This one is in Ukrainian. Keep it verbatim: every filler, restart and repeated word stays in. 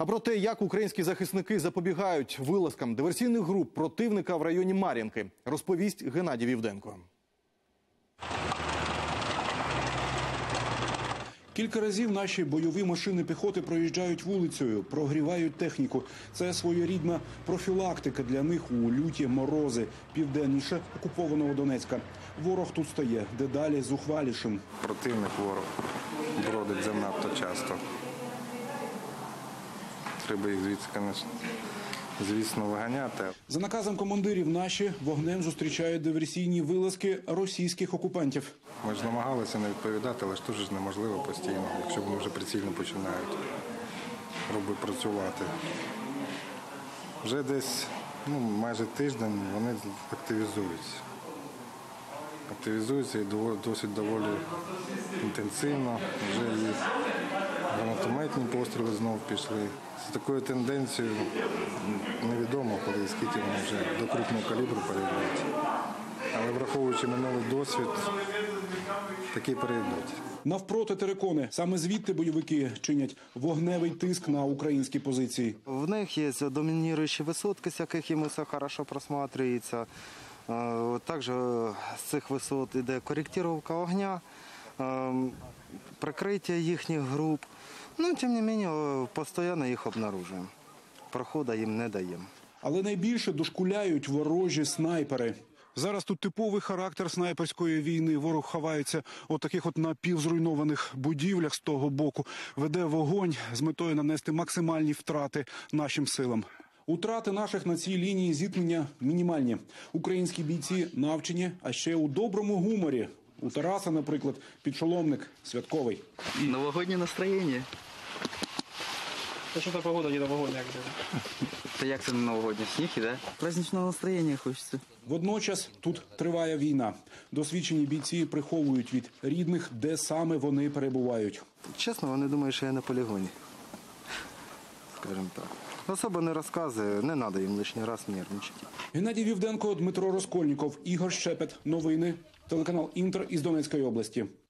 А про те, як українські захисники запобігають вилазкам диверсійних груп противника в районі Мар'їнки, розповість Геннадій Вівденко. Кілька разів наші бойові машини піхоти проїжджають вулицею, прогрівають техніку. Це своєрідна профілактика для них у люті морози, південніше окупованого Донецька. Ворог тут стає дедалі зухвалішим. Противник ворог бродить занадто часто. Треба їх звідси, звісно, виганяти. За наказом командирів наші вогнем зустрічають диверсійні вилазки російських окупантів. Ми ж намагалися не відповідати, але ж теж неможливо постійно, якщо вони вже прицільно починають робити працювати. Вже десь ну, майже тиждень вони активізуються. Активізуються і досить доволі інтенсивно. Вже і гранатометні постріли знову пішли. З такою тенденцією невідомо, коли і скільки вони вже до крупного калібру перейдуть. Але враховуючи минулий досвід, такі перейдуть. Навпроти терикони. Саме звідти бойовики чинять вогневий тиск на українські позиції. В них є домініруючі висотки, з яких їм все добре просматрюється. Також з цих висот йде коректировка огня, прикриття їхніх груп. Ну, тим не менше, постійно їх обнаружуємо. Проходу їм не даємо. Але найбільше дошкуляють ворожі снайпери. Зараз тут типовий характер снайперської війни. Ворог ховається у таких от напівзруйнованих будівлях з того боку. Веде вогонь з метою нанести максимальні втрати нашим силам. Утрати наших на цій лінії зіткнення мінімальні. Українські бійці навчені, а ще у доброму гуморі. У Тараса, наприклад, підшоломник святковий. Новогоднє настроєння. Та що та погода не новогодня? Та як це не новогоднє? Сніг іде? Праздничного настроєння хочеться. Водночас тут триває війна. Досвідчені бійці приховують від рідних, де саме вони перебувають. Чесно, вони думають, що я на полігоні. Скажімо так. Особо не розказує, не треба їм лишній раз нервничати. Геннадій Вівденко, Дмитро Розкольніков, Ігор Щепет. Новини. Телеканал «Інтер» із Донецької області.